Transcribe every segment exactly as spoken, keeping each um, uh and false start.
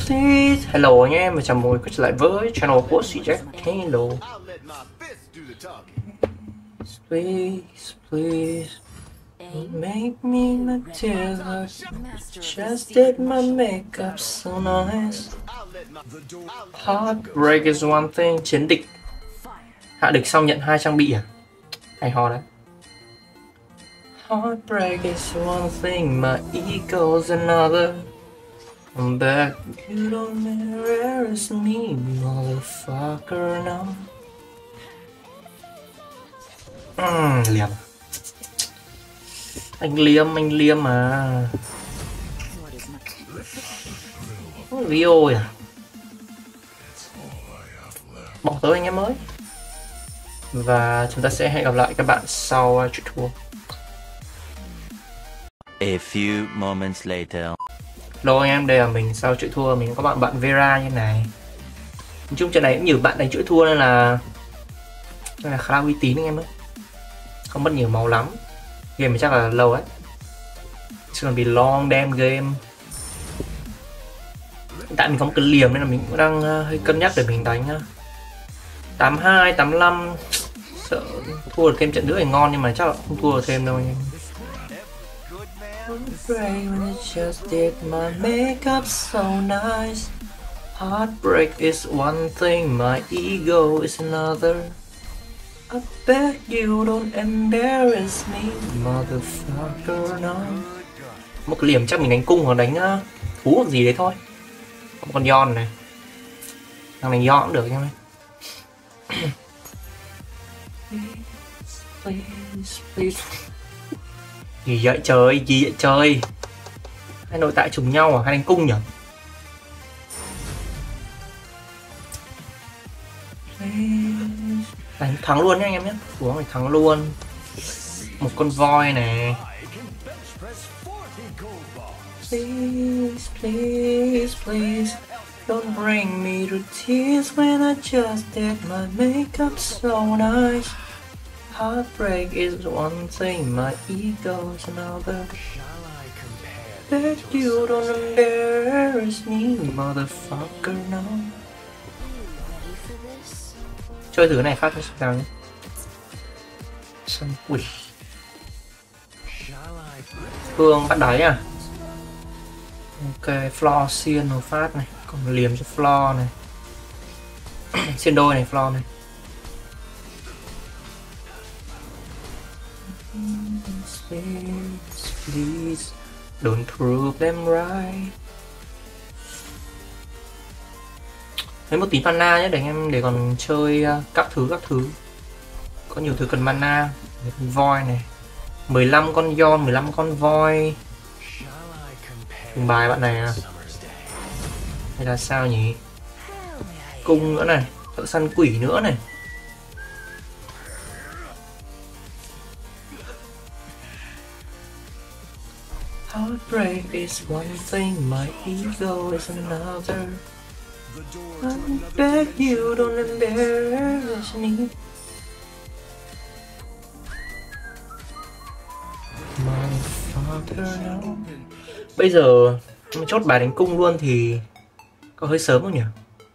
please. Hello anh em và chào mừng quay trở lại với channel của xê Jack. Hello. Please, please, don't make me Matilda. Just did my makeup so nice. Heartbreak is one thing. Chiến địch. Hạ địch xong nhận hai trang bị à? Hay ho đấy. Heartbreak is one thing, my ego's another. I'm back, you don't embarrass me, motherfucker, no. Uhm, liềm. Anh liêm, anh liêm mà. Rio à? Bỏ tới anh em mới. Và chúng ta sẽ hẹn gặp lại các bạn sau trận thua. A few moments later. Hello anh em, đây là mình sau chuỗi thua. Mình có bạn bạn Vera như này. Nói chung trận này cũng nhiều bạn đánh chuỗi thua nên là nên là khá là uy tín anh em ấy. Không mất nhiều máu lắm. Game này chắc là lâu ấy. It's gonna be long damn game. Hiện tại mình có một cái liềm nên là mình cũng đang uh, hơi cân nhắc để mình đánh uh, tám hai, tám lăm. Sợ thua được thêm trận nữa thì ngon nhưng mà chắc là không thua được thêm đâu anh em. When I just did my makeup so nice. Heartbreak is one thing, my ego is another. I beg you don't embarrass me, motherfucker, no. Một cái liềm chắc mình đánh cung hoặc đánh uh, thú hoặc gì đấy thôi. Có một con Yon này. Thằng này Yon cũng được nha. Please, please, please. Gì vậy trời, gì vậy trời. Hai nội tại trùng nhau à, hai đánh cung nhỉ? Đánh thắng luôn nhé anh em nhé. Ủa mày thắng luôn. Một con voi này. Please, please, please, don't bring me to tears when I just did my makeup so nice. Heartbreak is one thing, my ego is another. Bet you don't embarrass me, motherfucker, no. Chơi thử này phát cho sao nhé. Sân quỷ. Phương bắt đáy à. Ok, floor xiên một phát này. Còn liềm cho floor này. Xiên đôi này, floor này. Please, please, don't prove them right. Lấy một tí mana nhé để anh em để còn chơi uh, các thứ các thứ. Có nhiều thứ cần mana. Voi này, mười lăm con Yon, mười lăm con voi. Từng bài bạn này à? Hay là sao nhỉ? Cung nữa này, thợ săn quỷ nữa này. Heartbreak is one thing, my ego is another. I beg you don't embarrass me. Motherfucker, no. Bây giờ mình chốt bài đánh cung luôn thì có hơi sớm không nhỉ?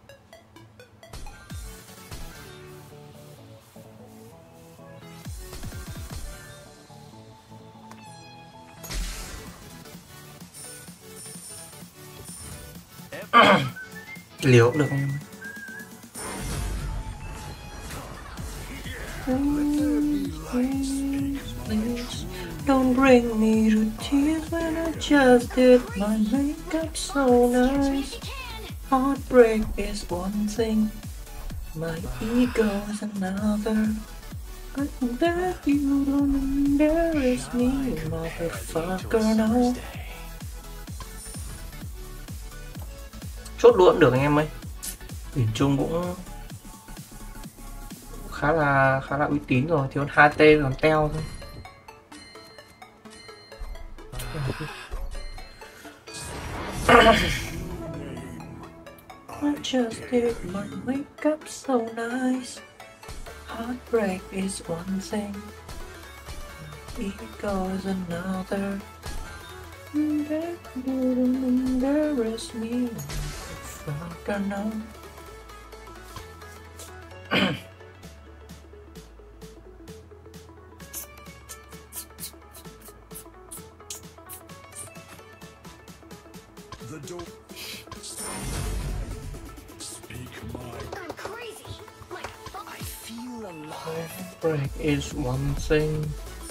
Liều cũng được anh em. Don't bring me to tears when I just did my makeup so nice. Heartbreak is one thing, my ego is another. I beg you don't embarrass me, motherfucker, no. Chốt luôn được anh em ơi. Điểm chung cũng khá là khá là uy tín rồi, thiếu hai tê còn teo thôi. I just did my makeup so nice. Heartbreak is one thing, ego is another. That wouldn't embarrass me, fucker no. Break is one thing.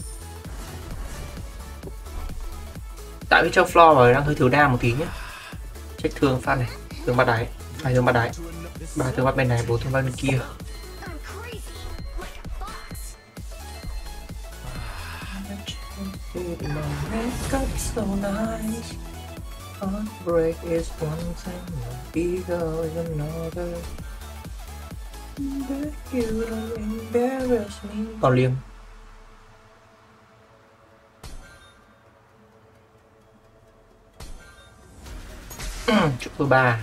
Tại vì trong floor rồi đang hơi thiếu đam một tí nhé. Check thương phát này, thương bắt đáy, hai thương bắt đáy, ba thương bắt bên này, bốn thương bắt bên kia. So nice. Heartbreak is one thing, ego is another. But you don't embarrass me. Còn liềm. Chúc thứ ba.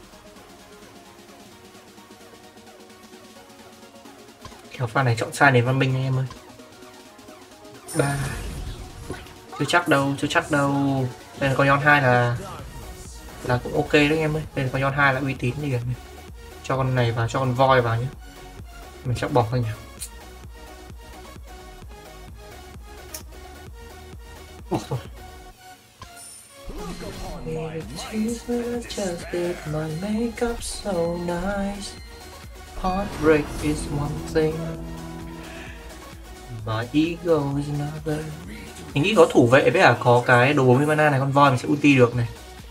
Kiểu pha này chọn sai nền văn minh anh em ơi. Ba. Chưa chắc đâu, chưa chắc đâu. Đây là con Yon hai là là cũng ok đấy anh em ơi. Đây là con Yon hai là uy tín liền này. Cho con này vào, cho con voi vào nhé. Mình chắc bỏ thôi nhỉ. Bỏ thôi. Just did my makeup so nice. Heartbreak is one thing, my ego is another. Mình nghĩ có thủ vệ với cả có cái đồ bốn mươi mana này, con voi mình sẽ ulti được này.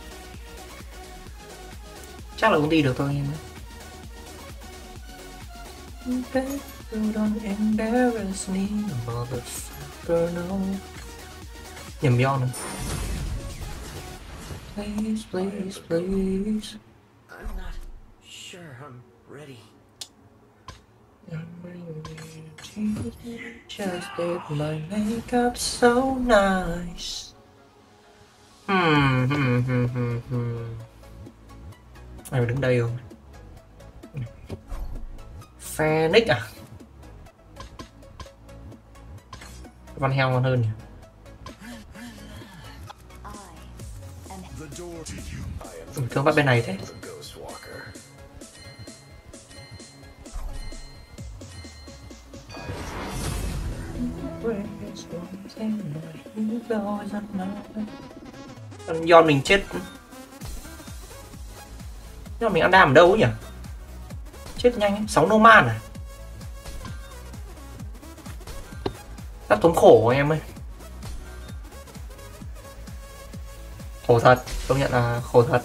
Chắc là ulti được thôi anh em. Don't embarrass me, motherfucker no. Nhầm Yon này. Please, please, please. I'm not sure I'm ready. Just did my makeup so nice. Hmm, hmm, hmm, hmm, hmm. Ai đứng đây rồi? Phoenix à? Con heo ngon hơn nhỉ? Mình cứ bắt bên này thế. Con Yon mình chết. Nhưng mà mình ăn đam ở đâu ấy nhỉ? Chết nhanh ấy. sáu Noman à? Rất tốn khổ anh em ơi. Khổ thật, công nhận là khổ thật.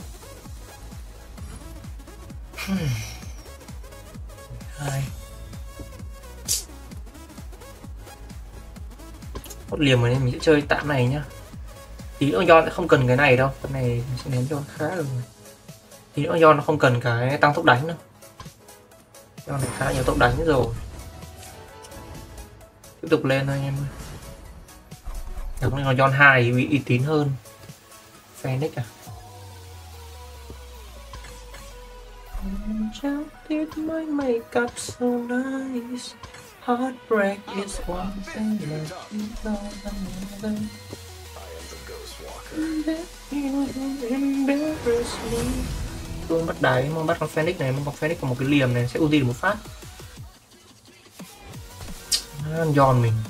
Hai. Một liềm rồi nên mình sẽ chơi tạm này nhá. Tí nữa Yon sẽ không cần cái này đâu. Cái này mình sẽ ném cho con khá rồi. Tí nữa Yon nó không cần cái tăng tốc đánh đâu. Yon này khá nhiều tốc đánh rồi. Tiếp tục lên thôi anh em ơi. Đúng là con Yon hai bị uy tín hơn. Phoenix à? Just did my makeup so nice. Heartbreak is one thing, but you know another. You embarrass me. Tôi bắt đáy, mong bắt con Phoenix này, mong con Phoenix có một cái liềm này sẽ ulti được một phát. Yon mình.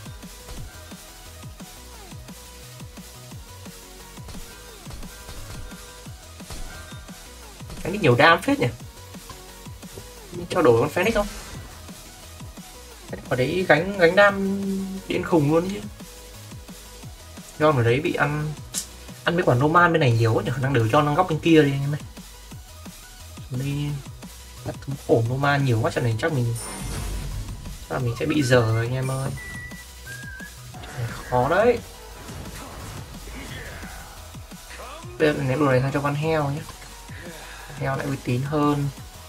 Phoenix nhiều đam phết nhỉ. Mình cho đổi con Phoenix không? Ở đấy gánh gánh đam điên khùng luôn chứ. Yon ở đấy bị ăn ăn mấy quả Noman bên này nhiều quá nhỉ, khả năng để Yon đang góc bên kia đi anh em ơi. Đây đặt thống khổ Noman nhiều quá, trận này chắc mình chắc là mình sẽ bị dở rồi anh em ơi. Khó đấy. Bây giờ mình ném đồ này sang cho con heo nhé. Heo lại uy tín hơn.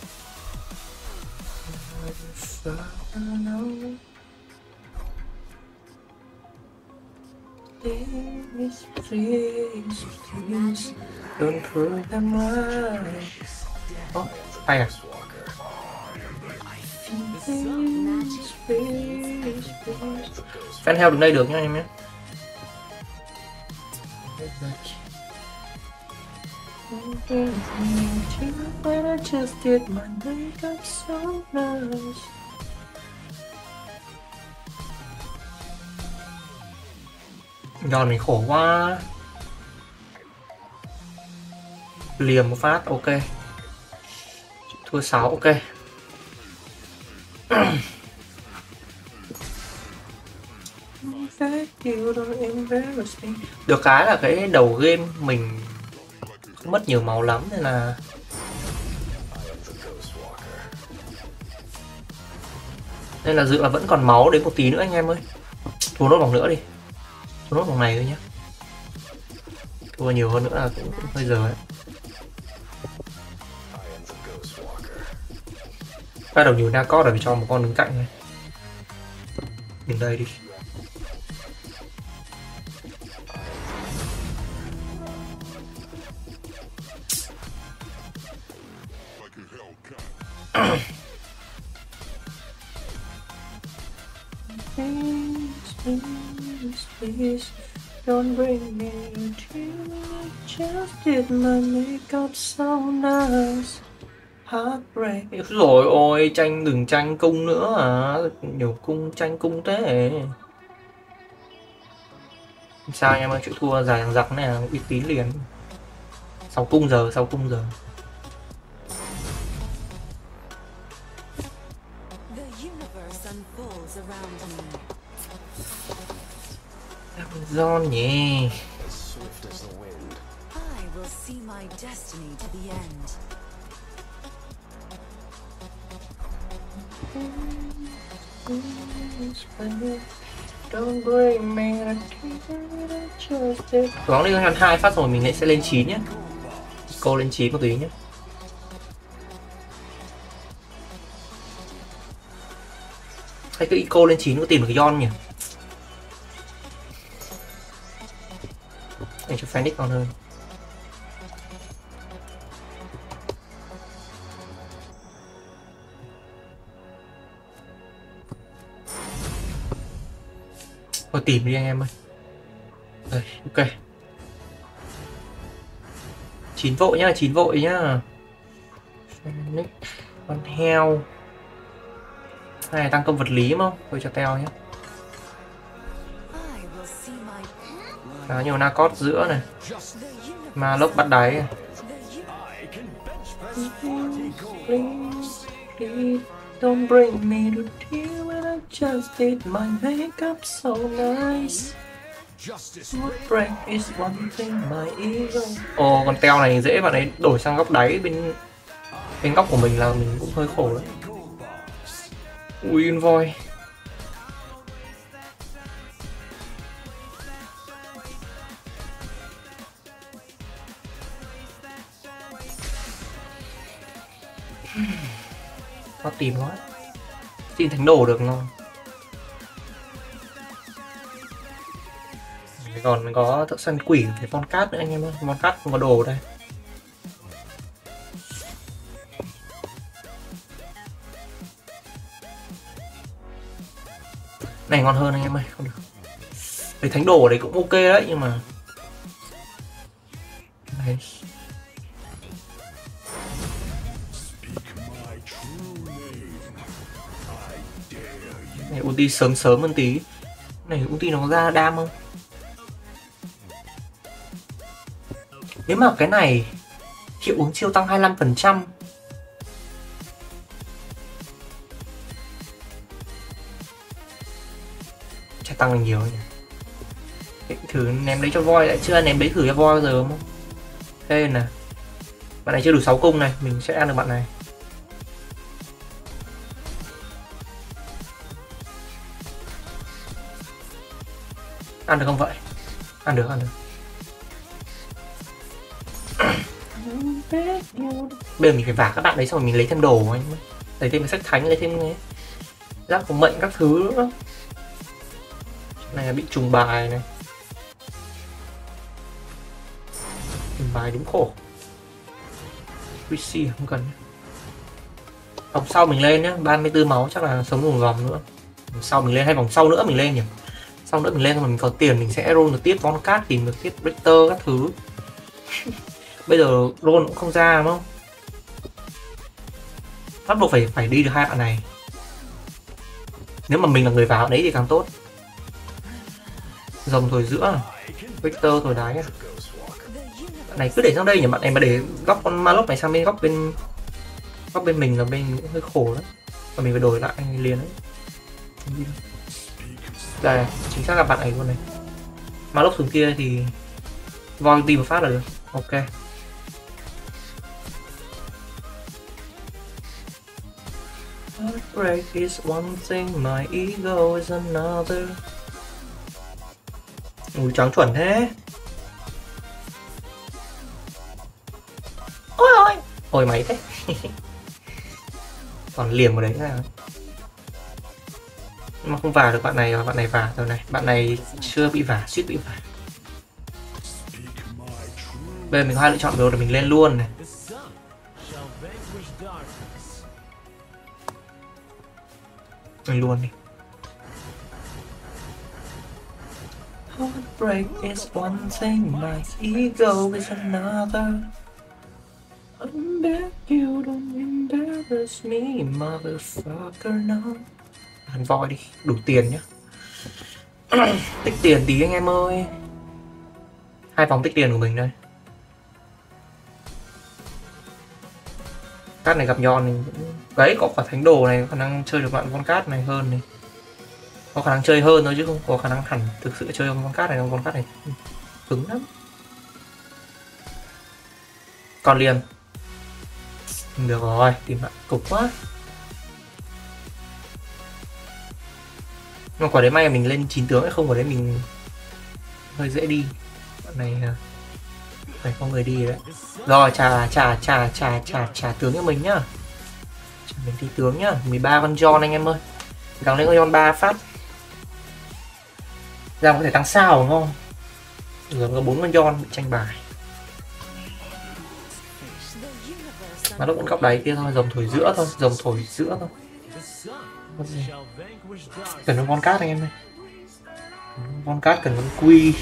Please, please, please, don't prove them right. Ồ, hay à? Fan heo đứng đây được nhá anh em nhé. But I just did my makeup so nice. Đòn này khổ quá. Liềm một phát, ok. Thua sáu, ok. Được cái là cái đầu game mình không mất nhiều máu lắm nên là nên là dự là vẫn còn máu đến một tí nữa anh em ơi. Thua nốt vòng nữa đi, thua nốt vòng này thôi nhé. Thua nhiều hơn nữa là cũng, cũng hơi giờ ấy. Bắt đầu nhiều Nacot rồi, cho một con đứng cạnh này. Đến đây đi. Please don't bring me to tears. Just did my makeup so nice. Heartbreak. Rồi ôi, tranh đừng tranh cung nữa à? Nhiều cung tranh cung thế. Sao em ơi, chịu thua dài thằng giặc này là uy tín liền. Sau cung giờ, sau cung giờ. Amazon nhỉ. Don't bring me a tear. Cố đi hơn hai phát rồi mình lại sẽ lên chín nhé. Cô lên chín một tí nhé. Hay cái Ico lên chín có tìm được cái Yon nhỉ? Để cho Phoenix còn hơn. Thôi tìm đi anh em ơi. Đây, ok. Chín vội nhá, chín vội nhá. Phoenix, con heo. Này tăng công vật lý không? Thôi cho teo nhé. Khá nhiều Nacot giữa này. Mà lốc bắt đáy. Don't bring me to tears when I just did my makeup so nice. Heartbreak is one thing my ego. Ồ, con teo này dễ bạn ấy đổi sang góc đáy bên bên góc của mình là mình cũng hơi khổ đấy. Ui, yên voi. Khó tìm quá. Xin thánh đồ được ngon. Còn có thợ săn quỷ cái con cát nữa anh em ơi. Con cát không có đồ đây. Này ngon hơn anh em ơi, không được. Cái thánh đồ ở đấy cũng ok đấy nhưng mà đấy. Này ulti sớm sớm hơn tí. Này ulti nó có ra đam không? Nếu mà cái này hiệu ứng chiêu tăng hai mươi lăm phần trăm chắc tăng được nhiều nhỉ. Để thử ném đấy cho voi, lại chưa ném đấy thử cho voi bao giờ không? Đây nè. Bạn này chưa đủ sáu cung này, mình sẽ ăn được bạn này. Ăn được không vậy? Ăn được, ăn được. Bây giờ mình phải vả các bạn đấy xong rồi mình lấy thêm đồ anh. Lấy thêm cái sách thánh, lấy thêm cái giáp của mệnh các thứ nữa. Này là bị trùng bài này. Trùng bài đúng khổ. pê xê không cần. Vòng sau mình lên nhá, ba mươi tư máu chắc là sống cùng vòng nữa. Vòng sau mình lên hay vòng sau nữa mình lên nhỉ? Sau nữa mình lên mà mình có tiền mình sẽ roll được tiếp con cát, tìm được tiếp Richter các thứ. Bây giờ roll cũng không ra đúng không? Bắt buộc phải phải đi được hai bạn này. Nếu mà mình là người vào đấy thì càng tốt. Rồng thổi giữa à? Victor thổi đáy à? Bạn này cứ để sang đây nhỉ, bạn này mà để góc con Malok này sang bên góc bên góc bên mình là bên cũng hơi khổ đấy. Và mình phải đổi lại liền đấy. Đây, chính xác là bạn này luôn này. Malok xuống kia thì voi đi một phát là được. Ok. Heartbreak is one thing, my ego is another. Ui trắng chuẩn thế. Ôi ôi. Ôi máy thế. Còn liềm ở đấy ra. Nhưng mà không vào được bạn này, bạn này vào rồi này. Bạn này chưa bị vả, suýt bị vả. Bây giờ mình có hai lựa chọn rồi là mình lên luôn này. Mình luôn đi. Heartbreak is one thing, my ego is another. I beg you don't embarrass me, motherfucker, no. Hắn voi đi, đủ tiền nhá. Tích tiền tí anh em ơi. Hai vòng tích tiền của mình đây. Cát này gặp nhòn thì đấy, có quả thánh đồ này, có khả năng chơi được bạn con cát này hơn này. Có khả năng chơi hơn thôi chứ không có khả năng hẳn thực sự chơi con cát này, con cát này cứng lắm. Còn liềm. Được rồi, tìm bạn cục quá. Nhưng mà quả đấy may là mình lên chín tướng ấy, không quả đấy mình hơi dễ đi. Bạn này phải có người đi đấy. Rồi trả trả trả trả trả trả tướng cho mình nhá. Trả mình đi tướng nhá. mười ba con John anh em ơi. Gắng lên con John ba phát. Ra có thể tăng sao đúng không? Rồi có bốn con John bị tranh bài. Mà nó cũng góc đáy kia thôi, rồng thổi giữa thôi, rồng thổi giữa thôi. Cần con con cát anh em ơi. Con cát cần con quy.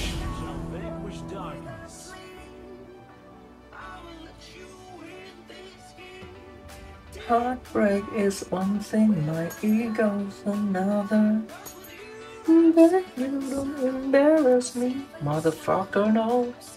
Heartbreak is one thing, my ego's another. But you don't embarrass me, motherfucker, no.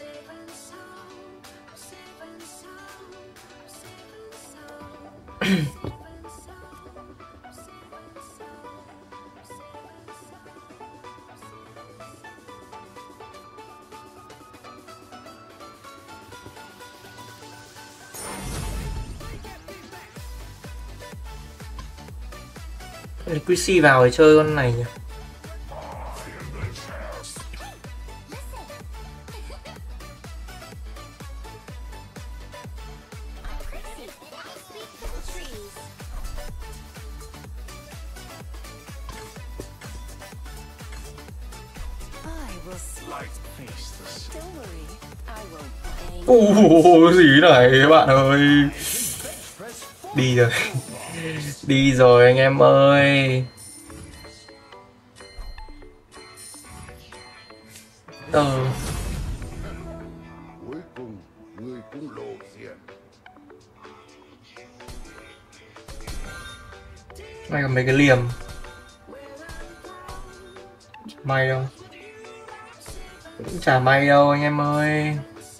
quy xê vào để chơi con này nhỉ. Ủa gì này bạn ơi. Đi rồi. Đi rồi anh em ơi. Ờ. Này còn mấy cái liềm. May đâu. Cũng chả may đâu anh em ơi.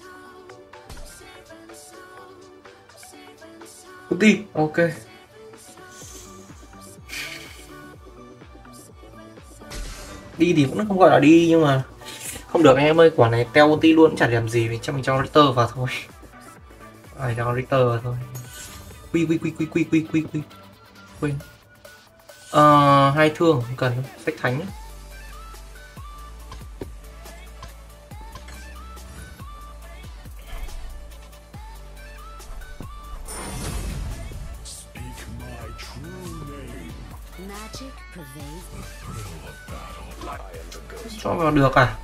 Ulti, ok. Đi thì cũng không gọi là đi nhưng mà không được anh em ơi, quả này teo ulti luôn cũng chả làm gì, mình cho mình cho Richter vào thôi. Phải cho Richter vào thôi. Quy quy quy quy quy quy quy quy. Quên. Ờ, hai thương không cần sách thánh ấy. Cho vào được à?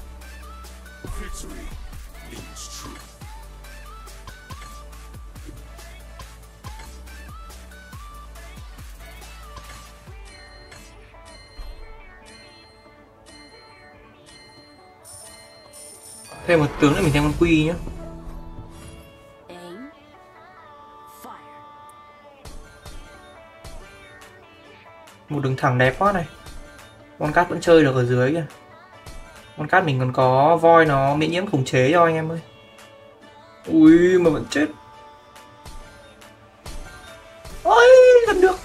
Thêm một tướng nữa mình thêm con quy nhé. Một đường thẳng đẹp quá này. Con cát vẫn chơi được ở dưới kìa. Con cát mình còn có voi nó miễn nhiễm khống chế cho anh em ơi. Ui mà vẫn chết. Ôi gần được.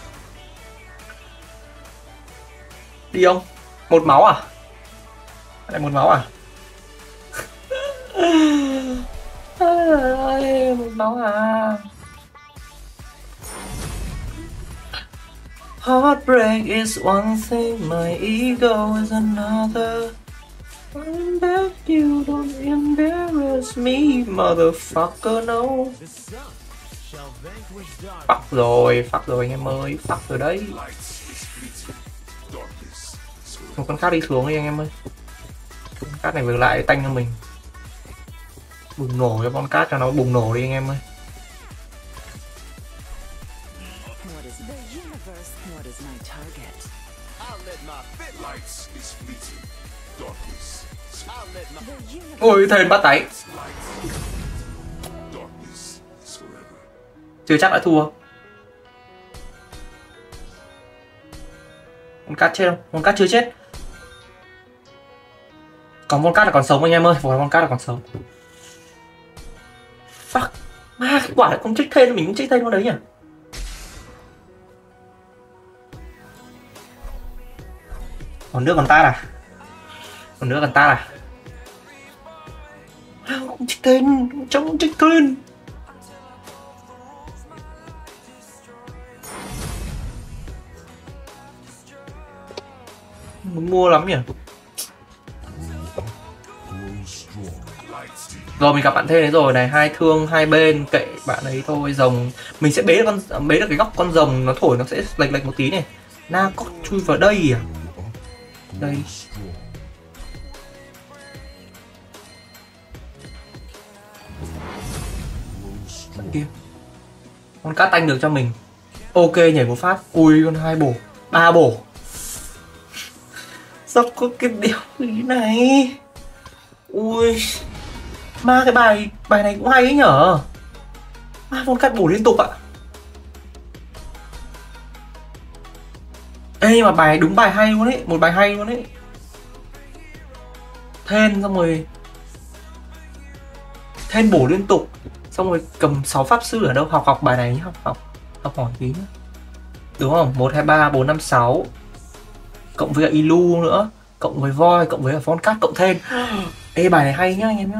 Đi không? Một máu à? Lại một máu à? Ôi, một máu à? Heartbreak is one thing, my ego is another. I beg you don't embarrass me, motherfucker, no. Fuck rồi, fuck rồi anh em ơi, fuck rồi đấy. Một con cát đi xuống đi anh em ơi. Con cát này vừa lại tanh cho mình. Bùng nổ cho con cát cho nó bùng nổ đi anh em ơi. Ôi thền bắt tay. Chưa chắc đã thua. Con cát chết không? Con cát chưa chết. Còn con cát là còn sống anh em ơi. Còn con cát là còn sống. Fuck. Ma cái quả lại không trích thêm. Mình cũng trích thêm con đấy nhỉ. Còn nước còn ta à? Còn nước còn ta à? Không trích tên. Trong trích tên. Muốn mua lắm nhỉ. Rồi mình gặp bạn thế đấy rồi này, hai thương hai bên, kệ bạn ấy thôi. Rồng mình sẽ bế được con bế được cái góc con rồng, nó thổi nó sẽ lệch lệch một tí này. Na cốt chui vào đây à? Đây. Bạn kia. Con cát tanh được cho mình. Ok nhảy một phát. Ui con hai bổ, ba bổ. Sao có cái điều gì này? Ui. Ma cái bài bài này cũng hay ấy nhở. Ma con cát bổ liên tục ạ. Ê mà bài đúng bài hay luôn ấy, một bài hay luôn ấy. Thên xong rồi Thên bổ liên tục. Xong rồi cầm sáu pháp sư ở đâu? Học học bài này nhá, học học học hỏi tí nữa. Đúng không? một, hai, ba, bốn, năm, sáu. Cộng với Ilu nữa. Cộng với voi, cộng với Von Cát, cộng Thên. Ê bài này hay nhá anh em nhá.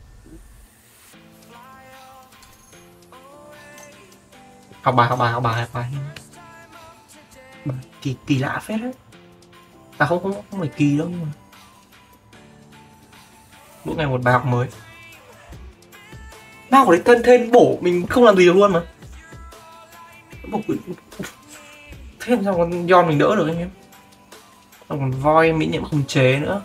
Học bài, học bài, học bài, học bài. Kỳ, kỳ lạ phết đấy. À không, không, không phải kỳ đâu nhưng mà mỗi ngày một bài học mới. Bao của đấy thân Thên bổ mình không làm gì được luôn mà. Bổ thêm xong còn Yon mình đỡ được anh em. Còn voi miễn nhiễm khống chế nữa.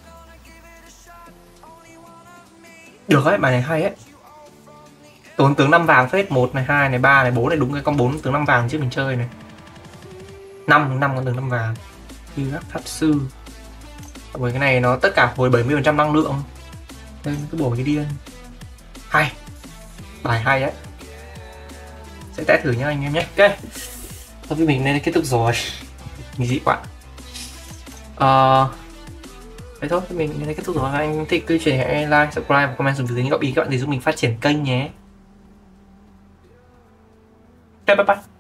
Được đấy, bài này hay ấy. Tốn tướng năm vàng phết, một này, hai này, ba này, bốn này, đúng cái con bốn tướng năm vàng chứ mình chơi này. năm năm con tướng năm vàng. Khi gác pháp sư. Với cái này nó tất cả hồi bảy mươi phần trăm năng lượng. Nên cứ bổ cái điên. Hay. Bài hay đấy. Sẽ test thử nhá anh em nhé. Ok. Thôi với mình nên kết thúc rồi. Mình dị quá. Ờ Đấy thôi, mình nên kết thúc rồi. Anh thích cứ chuyện hãy like, subscribe và comment xuống phía dưới những góp ý các bạn để giúp mình phát triển kênh nhé. Ok, bye bye.